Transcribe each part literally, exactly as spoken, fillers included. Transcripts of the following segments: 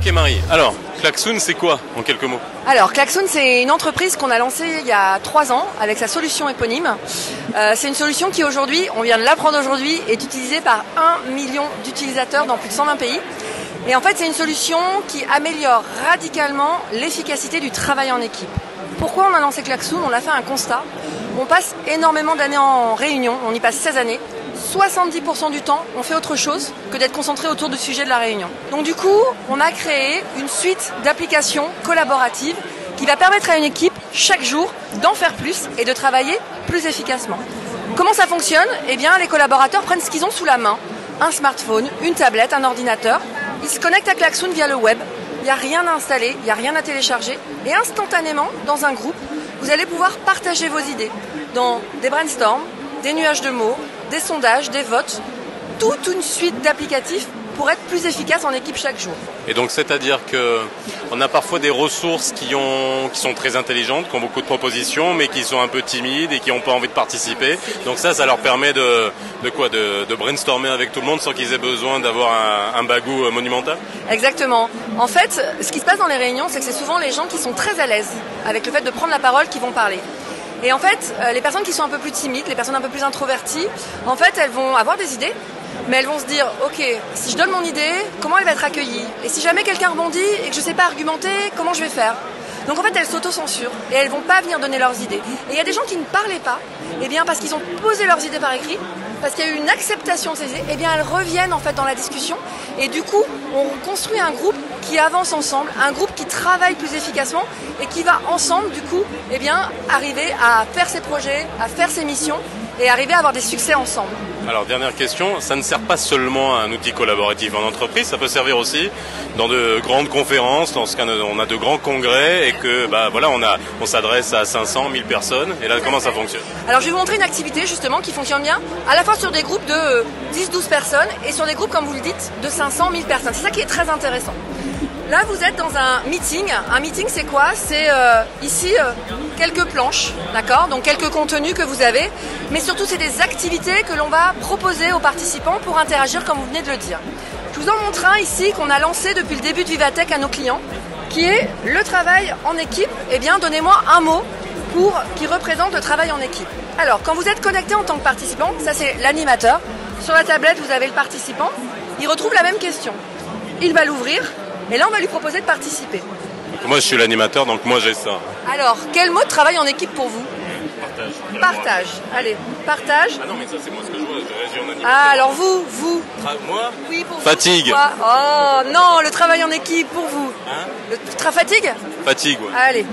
Ok Marie, alors Klaxoon c'est quoi en quelques mots? Alors Klaxoon c'est une entreprise qu'on a lancée il y a trois ans avec sa solution éponyme. Euh, c'est une solution qui aujourd'hui, on vient de l'apprendre aujourd'hui, est utilisée par un million d'utilisateurs dans plus de cent vingt pays. Et en fait c'est une solution qui améliore radicalement l'efficacité du travail en équipe. Pourquoi on a lancé Klaxoon? On a fait un constat. On passe énormément d'années en réunion, on y passe seize années. soixante-dix pour cent du temps, on fait autre chose que d'être concentré autour du sujet de la réunion. Donc du coup, on a créé une suite d'applications collaboratives qui va permettre à une équipe, chaque jour, d'en faire plus et de travailler plus efficacement. Comment ça fonctionne? Eh bien, les collaborateurs prennent ce qu'ils ont sous la main, un smartphone, une tablette, un ordinateur. Ils se connectent à Klaxoon via le web. Il n'y a rien à installer, il n'y a rien à télécharger. Et instantanément, dans un groupe, vous allez pouvoir partager vos idées dans des brainstorms, des nuages de mots, des sondages, des votes, toute une suite d'applicatifs pour être plus efficace en équipe chaque jour. Et donc c'est-à-dire qu'on a parfois des ressources qui, ont, qui sont très intelligentes, qui ont beaucoup de propositions, mais qui sont un peu timides et qui n'ont pas envie de participer. Donc ça, ça leur permet de, de quoi de, de brainstormer avec tout le monde sans qu'ils aient besoin d'avoir un, un bagou monumental? Exactement. En fait, ce qui se passe dans les réunions, c'est que c'est souvent les gens qui sont très à l'aise avec le fait de prendre la parole qui vont parler. Et en fait, les personnes qui sont un peu plus timides, les personnes un peu plus introverties, en fait, elles vont avoir des idées, mais elles vont se dire, ok, si je donne mon idée, comment elle va être accueillie? Et si jamais quelqu'un rebondit et que je ne sais pas argumenter, comment je vais faire? Donc en fait, elles s'auto-censurent et elles ne vont pas venir donner leurs idées. Et il y a des gens qui ne parlaient pas, eh bien parce qu'ils ont posé leurs idées par écrit, parce qu'il y a eu une acceptation de ces idées, eh bien elles reviennent en fait dans la discussion. Et du coup, on construit un groupe qui avance ensemble, un groupe qui travaille plus efficacement et qui va ensemble, du coup, eh bien, arriver à faire ses projets, à faire ses missions et arriver à avoir des succès ensemble. Alors dernière question, ça ne sert pas seulement à un outil collaboratif en entreprise, ça peut servir aussi dans de grandes conférences, lorsqu'on a de grands congrès et que bah, voilà, on, a, on s'adresse à cinq cents, mille personnes. Et là, comment ça fonctionne? Alors je vais vous montrer une activité justement qui fonctionne bien, à la fois sur des groupes de dix douze personnes et sur des groupes, comme vous le dites, de cinq cents, mille personnes. C'est ça qui est très intéressant. Là, vous êtes dans un meeting. Un meeting, c'est quoi? C'est euh, ici euh, quelques planches, d'accord? Donc quelques contenus que vous avez, mais surtout c'est des activités que l'on va proposer aux participants pour interagir, comme vous venez de le dire. Je vous en montre un ici qu'on a lancé depuis le début de Vivatech à nos clients, qui est le travail en équipe. Eh bien, donnez-moi un mot pour qui représente le travail en équipe. Alors, quand vous êtes connecté en tant que participant, ça c'est l'animateur. Sur la tablette, vous avez le participant. Il retrouve la même question. Il va l'ouvrir. Et là, on va lui proposer de participer. Moi, je suis l'animateur, donc moi, j'ai ça. Alors, quel mot de travail en équipe pour vous? Partage. Partage. Allez, partage. Ah non, mais ça, c'est moi ce que je vois, je réagis en animateur. Ah, alors vous, vous Tra moi Oui, pour Fatigue. Vous, oh, non, le travail en équipe pour vous. Hein? Le tra fatigue Fatigue, ouais. Allez,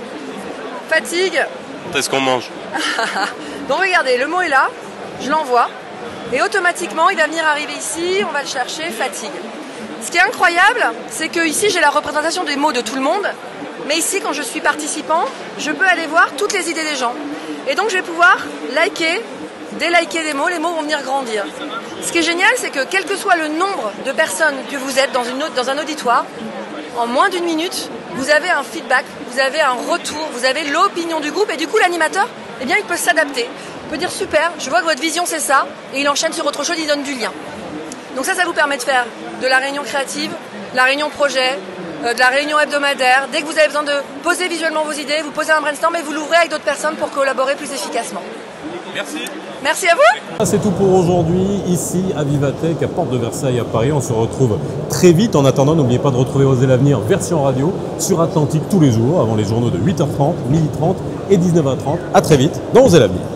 fatigue. Quand est-ce qu'on mange? Donc, regardez, le mot est là, je l'envoie. Et automatiquement, il va venir arriver ici, on va le chercher, fatigue. Ce qui est incroyable, c'est que ici j'ai la représentation des mots de tout le monde, mais ici quand je suis participant, je peux aller voir toutes les idées des gens. Et donc je vais pouvoir liker, déliker des mots, les mots vont venir grandir. Ce qui est génial, c'est que quel que soit le nombre de personnes que vous êtes dans, une, dans un auditoire, en moins d'une minute, vous avez un feedback, vous avez un retour, vous avez l'opinion du groupe, et du coup l'animateur, eh bien il peut s'adapter. Il peut dire super, je vois que votre vision c'est ça, et il enchaîne sur autre chose, il donne du lien. Donc ça, ça vous permet de faire de la réunion créative, de la réunion projet, euh, de la réunion hebdomadaire. Dès que vous avez besoin de poser visuellement vos idées, vous posez un brainstorm et vous l'ouvrez avec d'autres personnes pour collaborer plus efficacement. Merci. Merci à vous. C'est tout pour aujourd'hui, ici à Vivatech, à Porte de Versailles à Paris. On se retrouve très vite. En attendant, n'oubliez pas de retrouver Oser l'avenir version radio sur Atlantique tous les jours, avant les journaux de huit heures trente, midi trente et dix-neuf heures trente. À très vite dans Oser l'avenir.